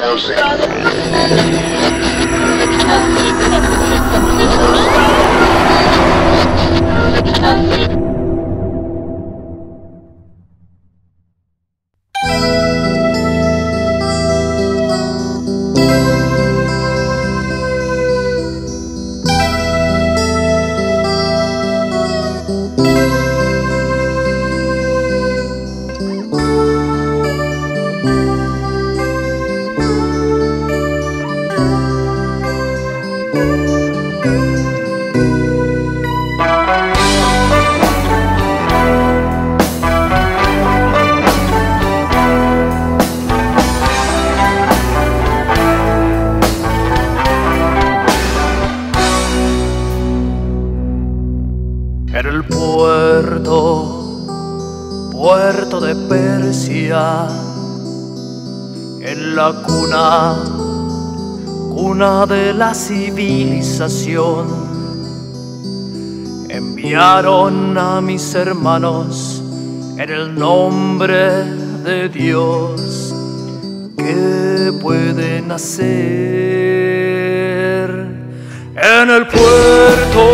Era el puerto de Persia, en la cuna de la civilización. Enviaron a mis hermanos en el nombre de Dios. ¿Qué pueden hacer en el puerto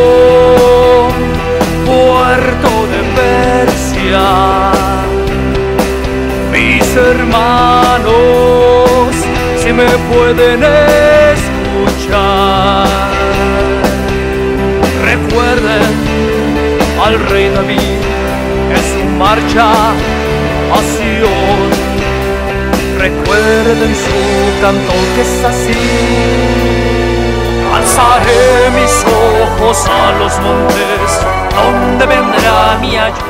de Persia? Mis hermanos, si me pueden escuchar, recuerden al rey David en su marcha a Sion. Recuerden su canto que es así: alzaré mis ojos a los montes, donde vendrá mi ayuda.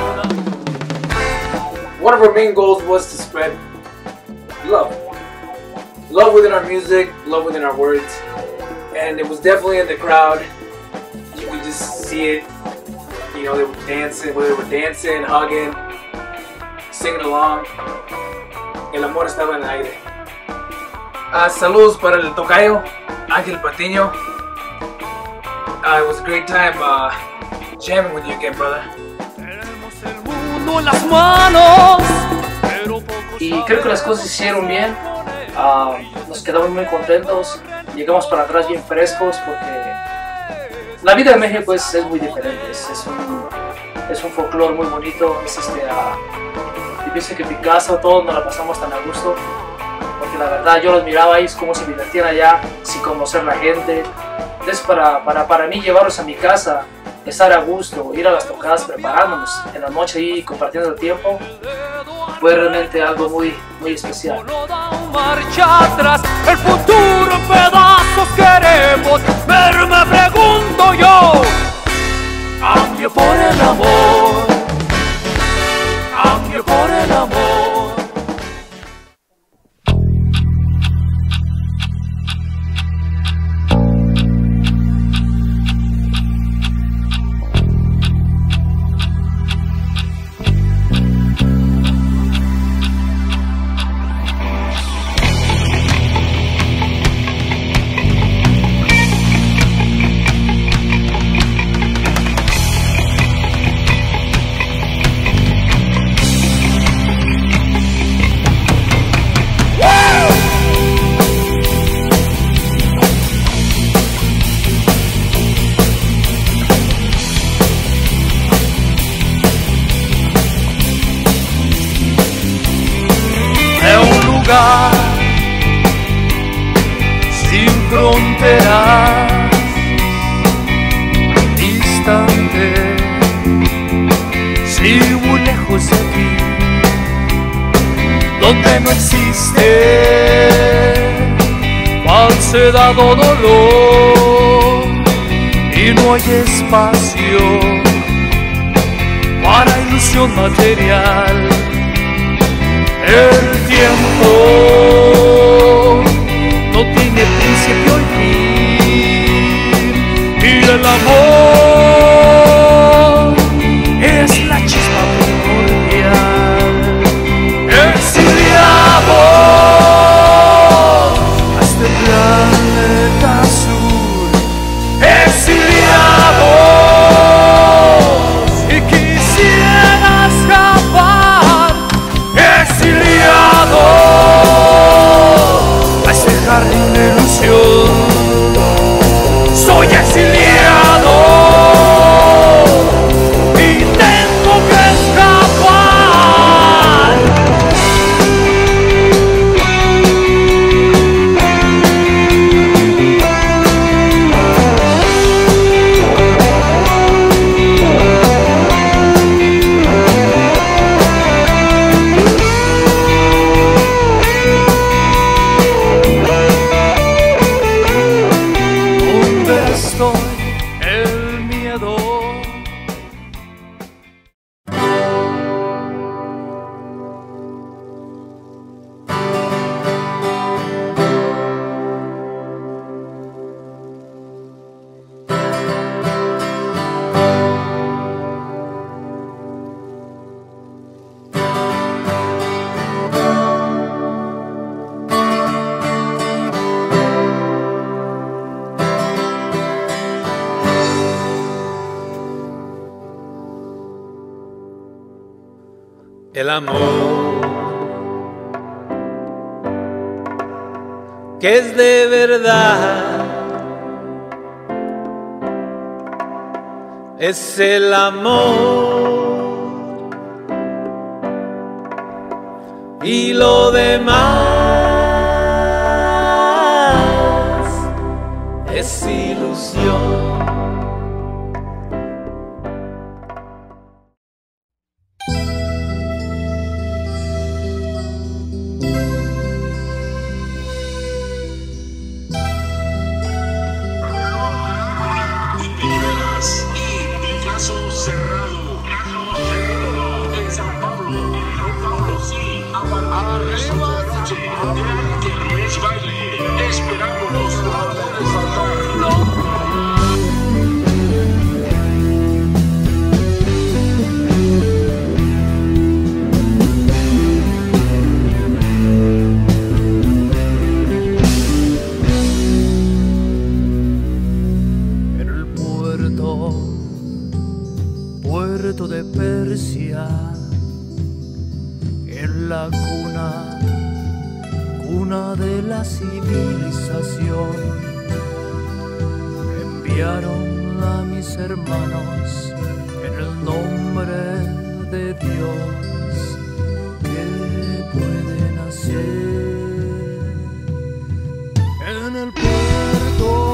One of our main goals was to spread love. Love within our music, love within our words. And it was definitely in the crowd. You could just see it. You know, they were dancing, whether they were dancing, hugging, singing along. El amor estaba en el aire. Saludos para el tocayo, Ángel Patiño. It was a great time jamming with you again, brother. Y creo que las cosas se hicieron bien. Nos quedamos muy contentos. Llegamos para atrás bien frescos porque la vida en México es muy diferente. Es un folclore muy bonito. Yo pienso que Picasso, todos nos la pasamos tan a gusto. Porque la verdad yo los miraba y es como si me divertían allá sin conocer la gente. Entonces para mí llevarlos a mi casa, estar a gusto, ir a las tocadas preparándonos en la noche y compartiendo el tiempo, fue realmente algo muy especial. Marcha atrás, el futuro en pedazos queremos ver, me pregunto yo. Cambio por el amor, cambio por el amor. Sin fronteras, distante, si muy lejos de ti, donde no existe falsedad o dolor y no hay espacio para ilusión material. El tiempo no tiene principio y fin, y el amor es la chispa primordial. Exiliados a este planeta azul, exiliados y quisiera escapar. Exiliados el amor, que es de verdad, es el amor, y lo demás es ilusión. Picasso, Cerrado, en San Pablo, sí, a las 8 de la noche, Viernes Baile, esperándonos, no puedes faltar. Puerto de Persia, en la cuna de la civilización, enviaron a mis hermanos en el nombre de Dios. ¿Qué pueden hacer en el puerto?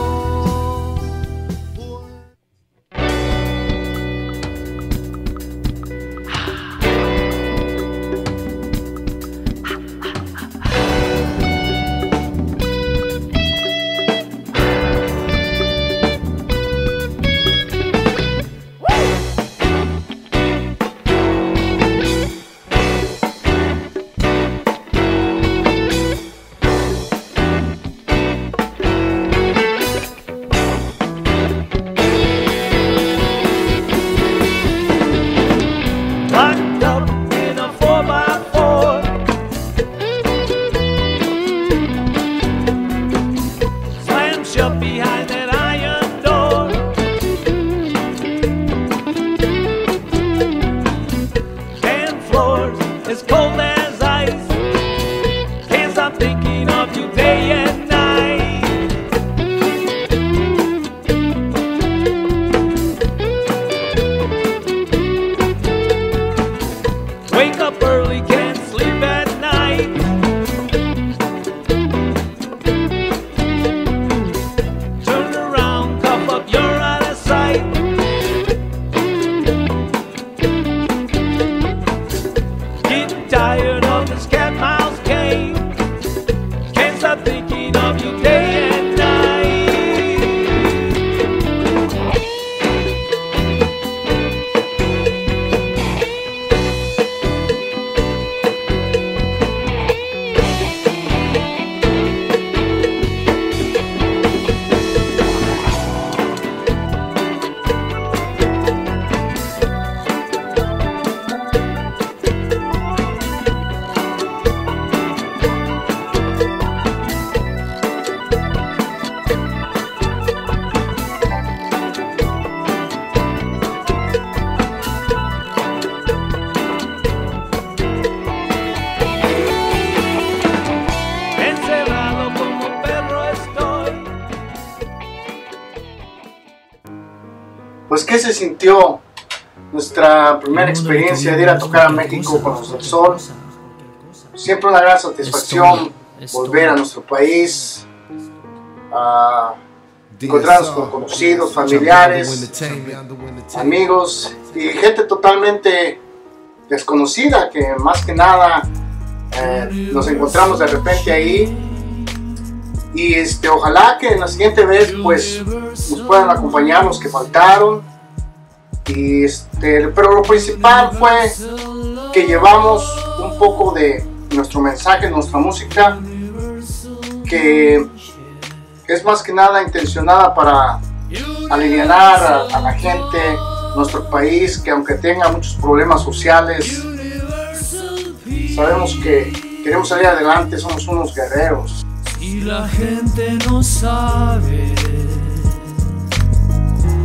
Pues, ¿qué se sintió nuestra primera experiencia de ir a tocar a México con los del Sol? Siempre una gran satisfacción volver a nuestro país, a encontrarnos con conocidos, familiares, amigos y gente totalmente desconocida que más que nada nos encontramos de repente ahí. Y ojalá que en la siguiente vez pues nos puedan acompañar los que faltaron. Y pero lo principal fue que llevamos un poco de nuestro mensaje, nuestra música, que es más que nada intencionada para alivianar a la gente, nuestro país, que aunque tenga muchos problemas sociales, sabemos que queremos salir adelante, somos unos guerreros. Y la gente no sabe,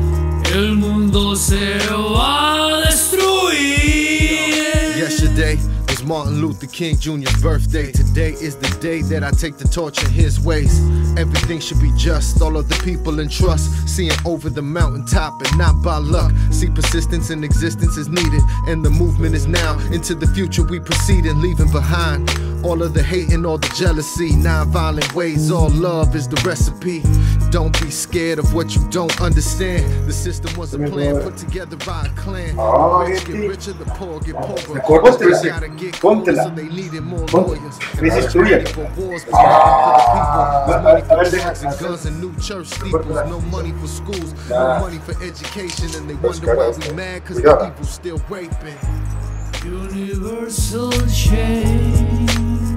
el mundo se va a destruir. Yesterday Martin Luther King Jr.'s birthday. Today is the day that I take the torch in his ways. Everything should be just, all of the people in trust. Seeing over the mountaintop and not by luck. See, persistence in existence is needed, and the movement is now. Into the future we proceed and leaving behind all of the hate and all the jealousy. Non-violent ways, all love is the recipe. Don't be scared of what you don't understand. The system was a plan put together by a clan. The rich get richer, the poor get poorer. Gotta get closer, so they needed more lawyers. Money for wars, but money for drugs and guns and new church steeples. No money for schools, no money for education, and they wonder why we mad, cause the evil still raping. Universal change,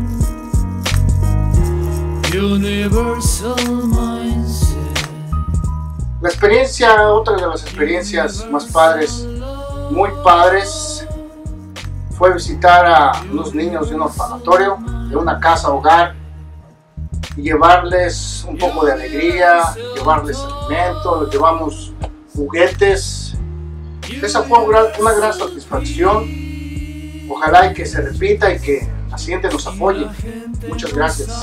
universal mindset. La experiencia, otra de las experiencias más padres, muy padres, fue visitar a unos niños de un orfanatorio, de una casa hogar, y llevarles un poco de alegría, llevarles alimento, les llevamos juguetes. Esa fue una gran satisfacción. Ojalá y que se repita y que la siguiente nos apoye. Muchas gracias.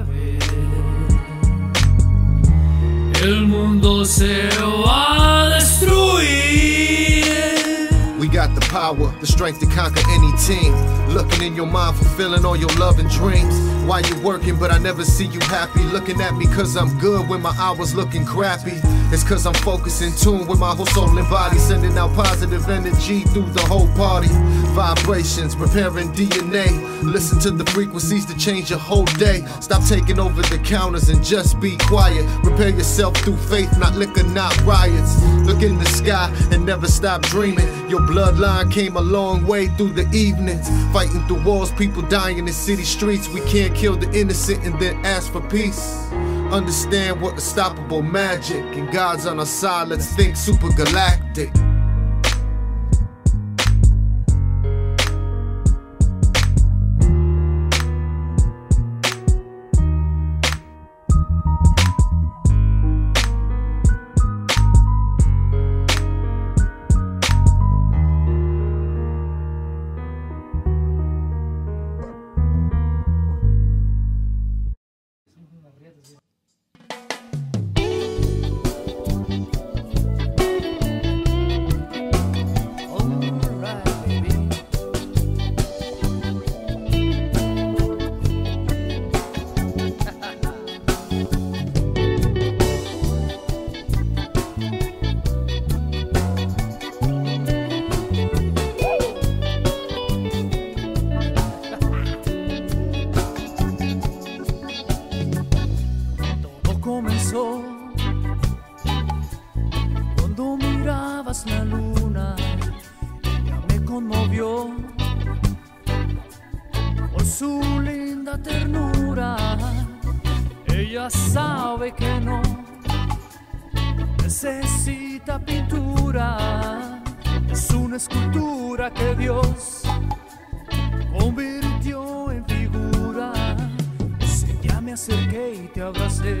El mundo se va a destruir. We got the power, the strength to conquer any team. Looking in your mind, fulfilling all your love and dreams. While you're working, but I never see you happy. Looking at me cause I'm good when my hours looking crappy. It's cause I'm focused in tune with my whole soul and body. Sending out positive energy through the whole party. Vibrations, repairing DNA. Listen to the frequencies to change your whole day. Stop taking over the counters and just be quiet. Repair yourself through faith, not liquor, not riots. Look in the sky and never stop dreaming. Your bloodline came a long way through the evenings. Fighting through walls, people dying in city streets. We can't kill the innocent and then ask for peace. Understand what unstoppable magic, and God's on our side, let's think super galactic. Cuando mirabas la luna, ella me conmovió por su linda ternura. Ella sabe que no necesita pintura, es una escultura que Dios convirtió en figura. Ese día me acerqué y te abracé,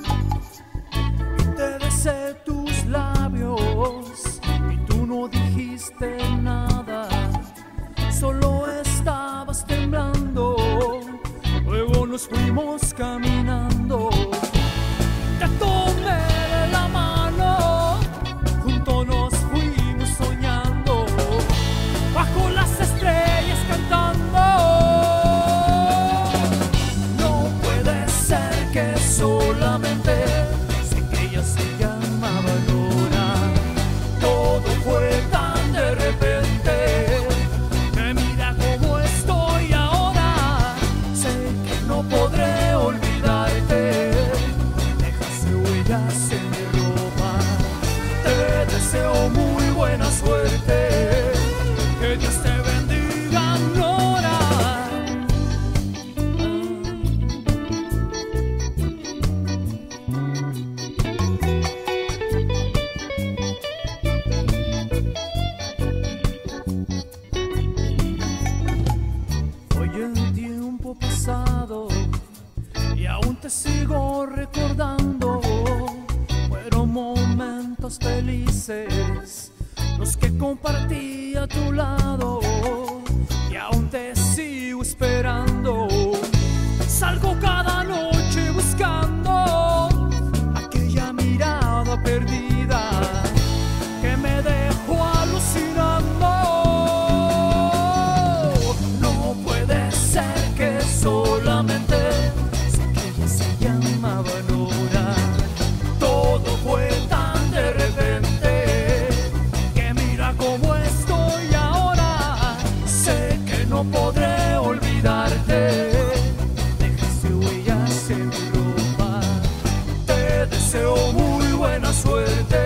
te besé tus labios y tú no dijiste nada, solo estabas temblando. Luego nos fuimos caminando, te tomé de la mano, juntos nos fuimos soñando, bajo las estrellas cantando. No puede ser que solamente se llamaba Luna, todo fue tan de repente. Que mira cómo estoy ahora, sé que no podré olvidarte. Dejaste huellas en mi ropa, te deseo muy buena suerte. Que Dios te bendiga, Nora. Pasado y aún te sigo recordando, fueron momentos felices los que compartí a tu lado y aún te sigo esperando. Salgo cada noche buscando aquella mirada perdida que me dejó alucinando. No puede ser que solamente sé que ella se llamaba Nora. Todo fue tan de repente que mira cómo estoy ahora. Sé que no podré olvidarte. Dejaste huellas en mi ropa. Te deseo muy buena suerte.